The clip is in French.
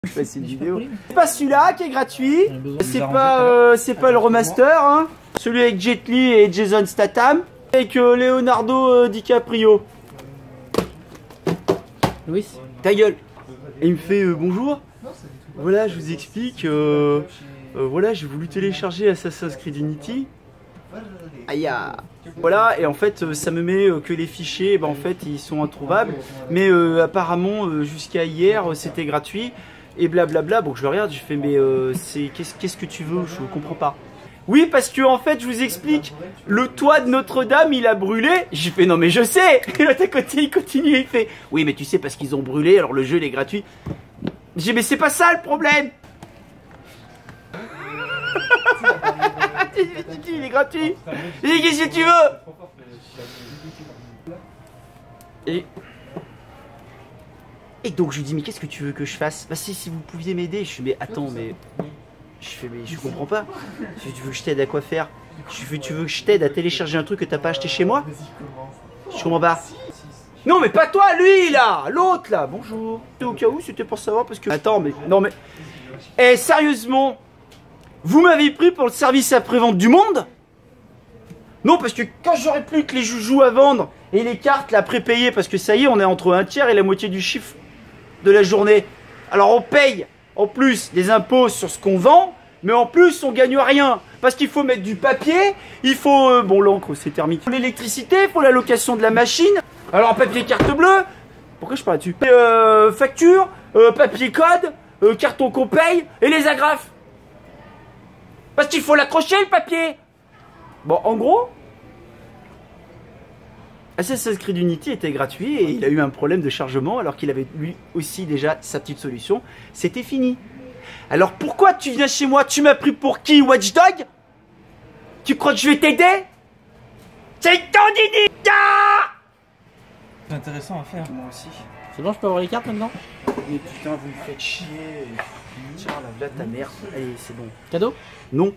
Je fais une vidéo. C'est pas celui-là qui est gratuit. C'est pas le remaster, hein. Celui avec Jet Li et Jason Statham. Avec Leonardo DiCaprio. Louis, ta gueule. Et il me fait bonjour. Voilà, je vous explique. Voilà, j'ai voulu télécharger Assassin's Creed Unity. Aïe. Voilà, et en fait, ça me met que les fichiers, en fait, ils sont introuvables. Mais apparemment, jusqu'à hier, c'était gratuit. Et blablabla. Bon, je regarde, je fais, mais qu'est-ce que tu veux? Je comprends pas. Oui, parce que en fait, je vous explique, le toit de Notre-Dame, il a brûlé. J'ai fait, non mais je sais. Et l'autre à côté, il continue, il fait, oui, mais tu sais, parce qu'ils ont brûlé, alors le jeu, il est gratuit. J'ai dit, mais c'est pas ça le problème. Il est gratuit. J'ai dit, qu'est-ce que tu veux? Et donc je lui dis, mais qu'est-ce que tu veux que je fasse? Bah si vous pouviez m'aider. Je suis, mais attends, mais... Je fais, mais je comprends pas. Tu veux que je t'aide à quoi faire? Tu veux que je t'aide à télécharger un truc que t'as pas acheté chez moi? Je comprends pas. Non mais pas toi, lui là, l'autre là. Bonjour. Au cas où, c'était pour savoir parce que... Attends, mais... Non mais... Eh, sérieusement, vous m'avez pris pour le service après-vente du monde? Non, parce que quand j'aurai plus que les joujoux à vendre et les cartes là prépayées, parce que ça y est, on est entre un tiers et la moitié du chiffre de la journée. Alors on paye en plus des impôts sur ce qu'on vend, mais en plus on gagne rien. Parce qu'il faut mettre du papier, il faut... bon, l'encre c'est thermique. Il faut l'électricité, il faut la location de la machine. Alors papier carte bleue, pourquoi je parle dessus? Facture, papier code, carton qu'on paye et les agrafes. Parce qu'il faut l'accrocher le papier. Bon, en gros, Assassin's Creed Unity était gratuit et il a eu un problème de chargement alors qu'il avait lui aussi déjà sa petite solution. C'était fini. Alors pourquoi tu viens chez moi? Tu m'as pris pour qui, Watchdog? Tu crois que je vais t'aider? C'est ton didi! c'est intéressant à faire. Moi aussi. C'est bon, je peux avoir les cartes maintenant? Mais putain, vous me faites chier. Tiens, là ta mère. Allez, c'est bon. Cadeau? Non.